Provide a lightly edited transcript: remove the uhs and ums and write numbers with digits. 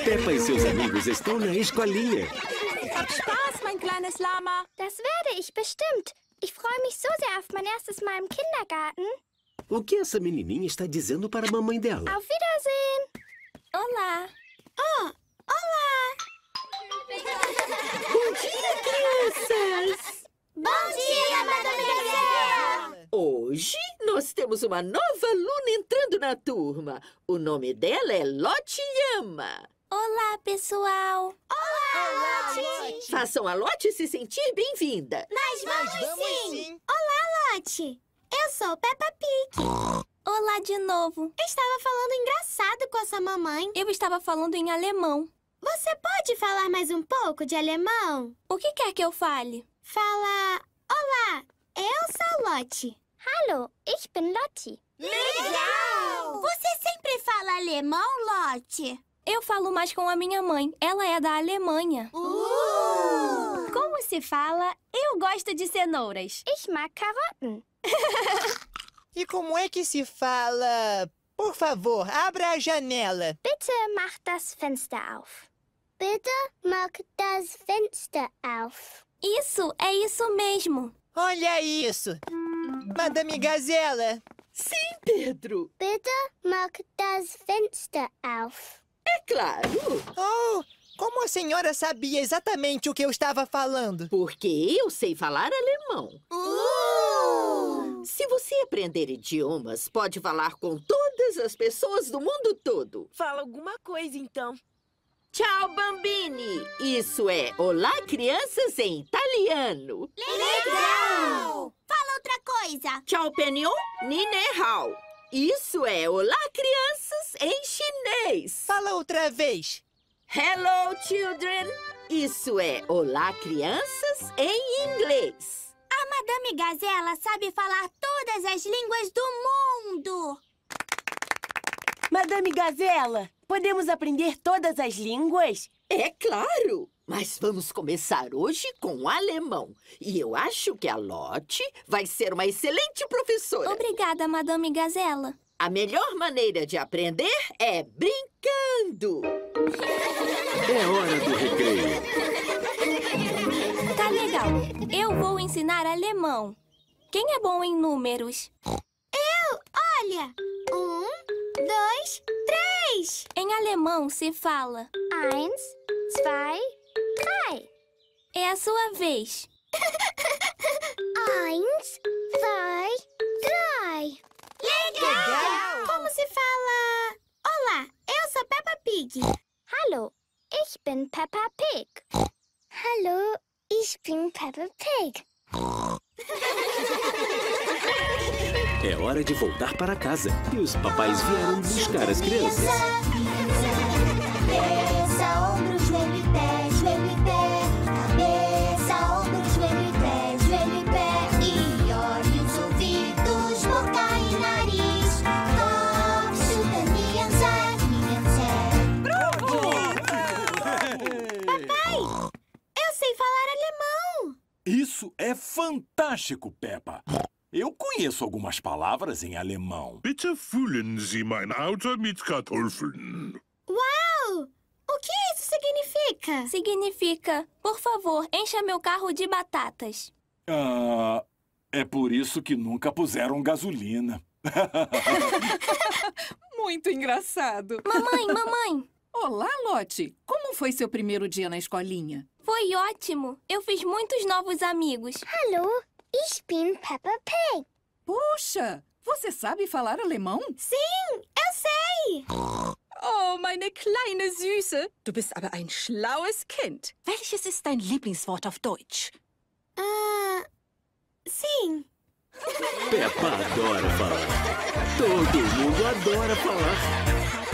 Peppa e seus amigos estão na escolinha. Hab Spaß, mein kleines Lama. Das werde ich bestimmt. Ich freue mich so sehr auf mein erstes Mal im Kindergarten. O que essa menininha está dizendo para a mamãe dela? Auf Wiedersehen. Olá. Oh, olá. Bom dia, crianças! Bom dia, Madame Gazelle. Hoje nós temos uma nova aluna entrando na turma. O nome dela é Lotte Llama. Olá, pessoal. Olá, Lotte. Façam a Lotte se sentir bem-vinda. Nós vamos sim. Olá, Lotte. Eu sou Peppa Pig. Olá de novo. Eu estava falando engraçado com a sua mamãe. Eu estava falando em alemão. Você pode falar mais um pouco de alemão? O que quer que eu fale? Fala, olá, eu sou Lotte. Hallo, ich bin Lotte. Legal! Você sempre fala alemão, Lotte? Eu falo mais com a minha mãe. Ela é da Alemanha. Como se fala, eu gosto de cenouras? Ich mag Karotten. E como é que se fala? Por favor, abra a janela. Bitte mach das Fenster auf. Bitte mach das Fenster auf. Isso, é isso mesmo. Olha isso. Madame Gazela. Sim, Pedro. Bitte mach das Fenster auf. É claro. Oh, como a senhora sabia exatamente o que eu estava falando? Porque eu sei falar alemão. Se você aprender idiomas, pode falar com todas as pessoas do mundo todo. Fala alguma coisa, então. Tchau, bambini. Isso é olá, crianças, em italiano. Legal! Fala outra coisa. Tchau, penyon, ni ne hao. Isso é olá, crianças, em chinês. Fala outra vez. Hello, children. Isso é olá, crianças, em inglês. A Madame Gazela sabe falar todas as línguas do mundo. Madame Gazela, podemos aprender todas as línguas? É claro, mas vamos começar hoje com o alemão. E eu acho que a Lotte vai ser uma excelente professora. Obrigada, Madame Gazela. A melhor maneira de aprender é brincando. É hora do recreio. Tá legal. Eu vou ensinar alemão. Quem é bom em números? Olha, 1, 2, 3. Em alemão se fala. 1, 2, 3. É a sua vez. 1, 2, 3. Legal! Como se fala? Olá, eu sou Peppa Pig. Hallo, ich bin Peppa Pig. Hallo, ich bin Peppa Pig. É hora de voltar para casa. E os papais vieram buscar as crianças. Cabeça, ombro, joelho e pé, joelho e pé. Cabeça, ombro, joelho e pé, joelho e pé. E olhos, ouvidos, boca e nariz. Kopf, schultern, Nieren, Papai, eu sei falar alemão. Isso é fantástico, Peppa. Eu conheço algumas palavras em alemão. Bitte füllen Sie mein Auto mit Kartoffeln. Uau! O que isso significa? Significa, por favor, encha meu carro de batatas. É por isso que nunca puseram gasolina. Muito engraçado. Mamãe! Olá, Lotte. Como foi seu primeiro dia na escolinha? Foi ótimo. Eu fiz muitos novos amigos. Hallo, ich bin Peppa Pig. Puxa, você sabe falar alemão? Sim, eu sei. Oh, meine kleine Süße. Du bist aber ein schlaues Kind. Welches ist dein Lieblingswort auf Deutsch? Sim. Peppa adora falar. Todo mundo adora falar.